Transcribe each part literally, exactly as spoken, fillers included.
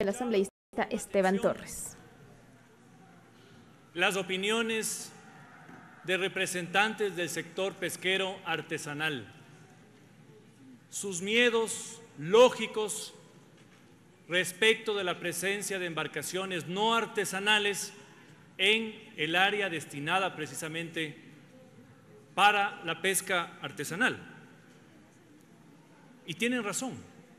el asambleísta Esteban Torres. Las opiniones de representantes del sector pesquero artesanal, sus miedos lógicos respecto de la presencia de embarcaciones no artesanales en el área destinada precisamente para la pesca artesanal. Y tienen razón,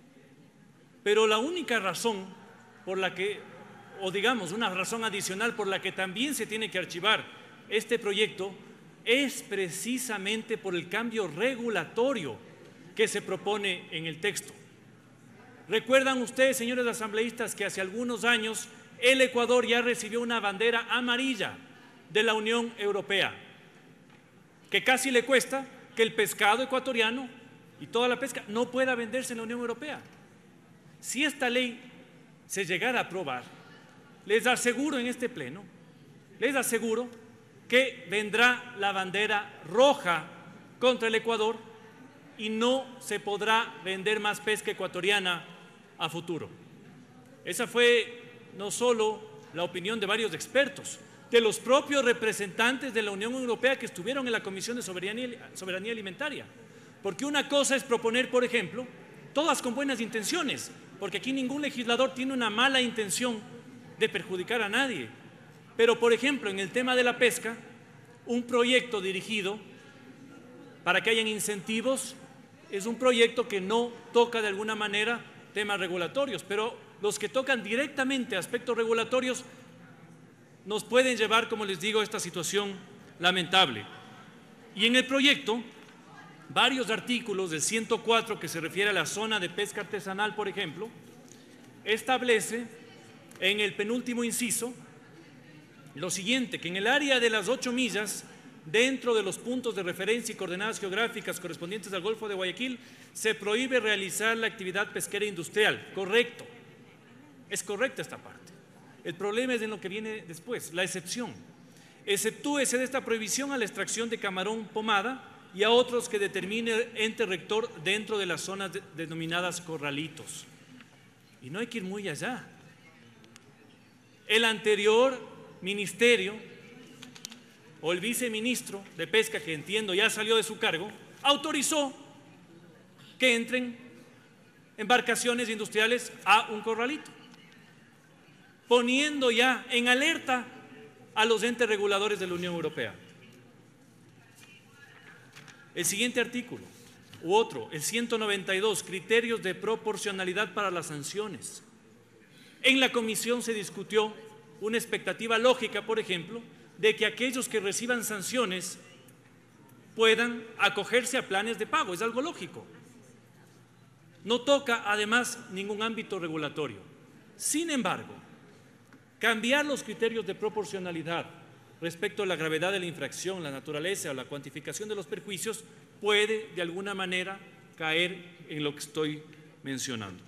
pero la única razón por la que, o digamos una razón adicional por la que también se tiene que archivar este proyecto, es precisamente por el cambio regulatorio que se propone en el texto. ¿Recuerdan ustedes, señores asambleístas, que hace algunos años el Ecuador ya recibió una bandera amarilla de la Unión Europea, que casi le cuesta que el pescado ecuatoriano y toda la pesca no pueda venderse en la Unión Europea? Si esta ley se llegara a aprobar, les aseguro en este pleno, les aseguro que vendrá la bandera roja contra el Ecuador y no se podrá vender más pesca ecuatoriana a futuro. Esa fue no solo la opinión de varios expertos, de los propios representantes de la Unión Europea que estuvieron en la Comisión de Soberanía, Soberanía Alimentaria. Porque una cosa es proponer, por ejemplo, todas con buenas intenciones, porque aquí ningún legislador tiene una mala intención de perjudicar a nadie. Pero, por ejemplo, en el tema de la pesca, un proyecto dirigido para que hayan incentivos es un proyecto que no toca de alguna manera temas regulatorios, pero los que tocan directamente aspectos regulatorios nos pueden llevar, como les digo, a esta situación lamentable. Y en el proyecto, varios artículos del ciento cuatro, que se refiere a la zona de pesca artesanal, por ejemplo, establece en el penúltimo inciso lo siguiente, que en el área de las ocho millas, dentro de los puntos de referencia y coordenadas geográficas correspondientes al Golfo de Guayaquil, se prohíbe realizar la actividad pesquera industrial. Correcto, es correcta esta parte. El problema es en lo que viene después, la excepción. Exceptúese de esta prohibición a la extracción de camarón pomada y a otros que determine el ente rector dentro de las zonas de, denominadas corralitos. Y no hay que ir muy allá. El anterior ministerio o el viceministro de Pesca, que entiendo ya salió de su cargo, autorizó que entren embarcaciones industriales a un corralito, poniendo ya en alerta a los entes reguladores de la Unión Europea. El siguiente artículo, u otro, el ciento noventa y dos, criterios de proporcionalidad para las sanciones. En la comisión se discutió una expectativa lógica, por ejemplo, de que aquellos que reciban sanciones puedan acogerse a planes de pago. Es algo lógico. No toca, además, ningún ámbito regulatorio. Sin embargo, cambiar los criterios de proporcionalidad respecto a la gravedad de la infracción, la naturaleza o la cuantificación de los perjuicios puede, de alguna manera, caer en lo que estoy mencionando.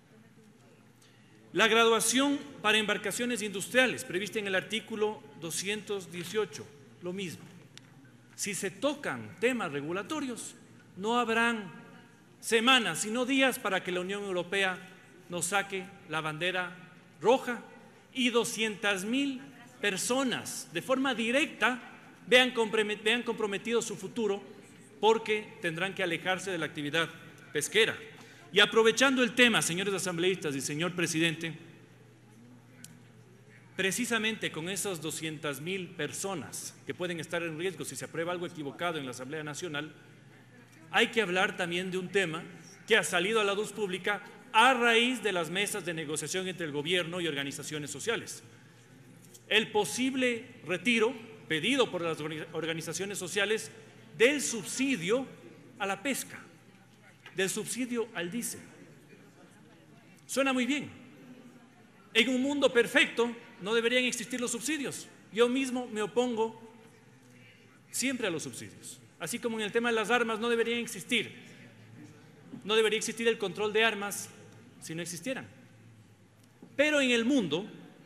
La graduación para embarcaciones industriales, prevista en el artículo doscientos dieciocho, lo mismo. Si se tocan temas regulatorios, no habrán semanas, sino días para que la Unión Europea nos saque la bandera roja y doscientas mil personas de forma directa vean comprometido su futuro porque tendrán que alejarse de la actividad pesquera. Y aprovechando el tema, señores asambleístas y señor presidente, precisamente con esas doscientas mil personas que pueden estar en riesgo si se aprueba algo equivocado en la Asamblea Nacional, hay que hablar también de un tema que ha salido a la luz pública a raíz de las mesas de negociación entre el gobierno y organizaciones sociales. El posible retiro pedido por las organizaciones sociales del subsidio a la pesca, del subsidio al diésel. Suena muy bien. En un mundo perfecto no deberían existir los subsidios. Yo mismo me opongo siempre a los subsidios. Así como en el tema de las armas no deberían existir. No debería existir el control de armas si no existieran. Pero en el mundo,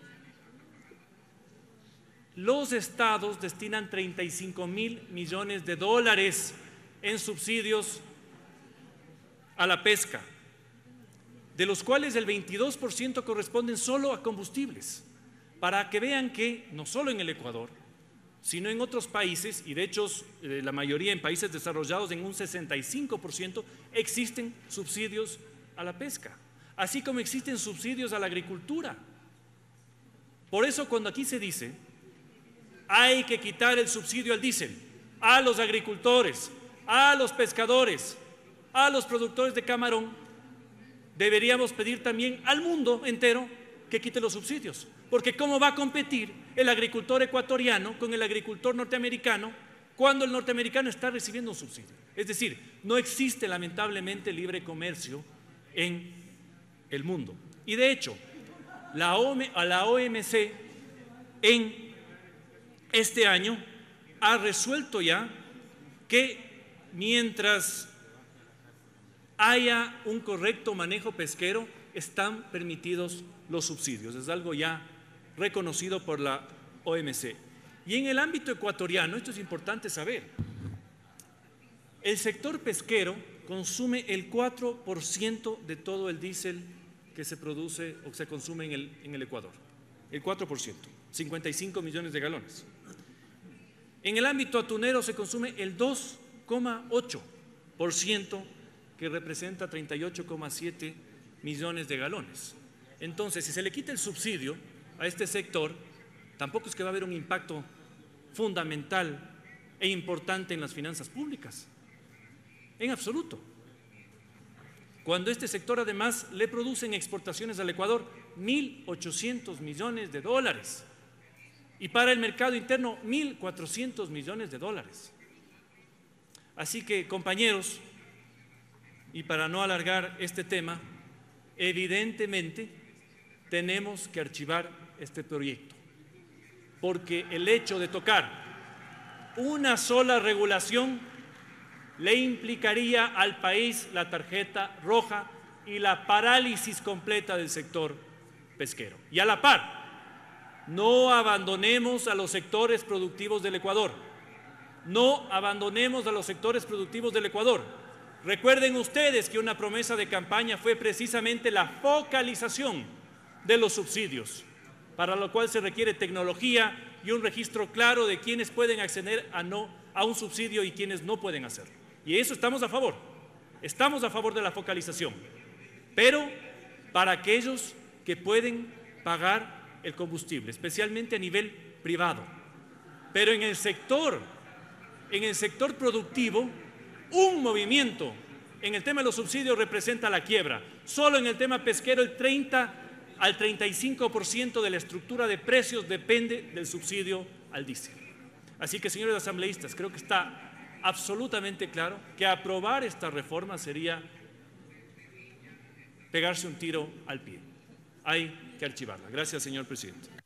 los estados destinan treinta y cinco mil millones de dólares en subsidios a la pesca. de los cuales el veintidós por ciento corresponden solo a combustibles, para que vean que no solo en el Ecuador, sino en otros países, y de hecho eh, la mayoría en países desarrollados, en un sesenta y cinco por ciento, existen subsidios a la pesca, así como existen subsidios a la agricultura. Por eso cuando aquí se dice, hay que quitar el subsidio al diésel a los agricultores, a los pescadores, a los productores de camarón, deberíamos pedir también al mundo entero que quite los subsidios, porque ¿cómo va a competir el agricultor ecuatoriano con el agricultor norteamericano cuando el norteamericano está recibiendo un subsidio? Es decir, no existe lamentablemente libre comercio en el mundo. Y de hecho, la O M, a la O M C en este año ha resuelto ya que mientras haya un correcto manejo pesquero, están permitidos los subsidios. Es algo ya reconocido por la O M C. Y en el ámbito ecuatoriano, esto es importante saber, el sector pesquero consume el cuatro por ciento de todo el diésel que se produce o se consume en el, en el Ecuador. El cuatro por ciento, cincuenta y cinco millones de galones. En el ámbito atunero se consume el dos coma ocho por ciento, que representa treinta y ocho coma siete millones de galones. Entonces, si se le quita el subsidio a este sector, tampoco es que va a haber un impacto fundamental e importante en las finanzas públicas, en absoluto. Cuando este sector además le producen exportaciones al Ecuador mil ochocientos millones de dólares y para el mercado interno mil cuatrocientos millones de dólares. Así que, compañeros, y para no alargar este tema, evidentemente tenemos que archivar este proyecto, porque el hecho de tocar una sola regulación le implicaría al país la tarjeta roja y la parálisis completa del sector pesquero. Y a la par, no abandonemos a los sectores productivos del Ecuador, no abandonemos a los sectores productivos del Ecuador. Recuerden ustedes que una promesa de campaña fue precisamente la focalización de los subsidios, para lo cual se requiere tecnología y un registro claro de quienes pueden acceder a, no, a un subsidio y quienes no pueden hacerlo. Y eso estamos a favor, estamos a favor de la focalización, pero para aquellos que pueden pagar el combustible, especialmente a nivel privado. Pero en el sector, en el sector productivo, un movimiento en el tema de los subsidios representa la quiebra. Solo en el tema pesquero el treinta al treinta y cinco por ciento de la estructura de precios depende del subsidio al diésel. Así que, señores asambleístas, creo que está absolutamente claro que aprobar esta reforma sería pegarse un tiro al pie. Hay que archivarla. Gracias, señor presidente.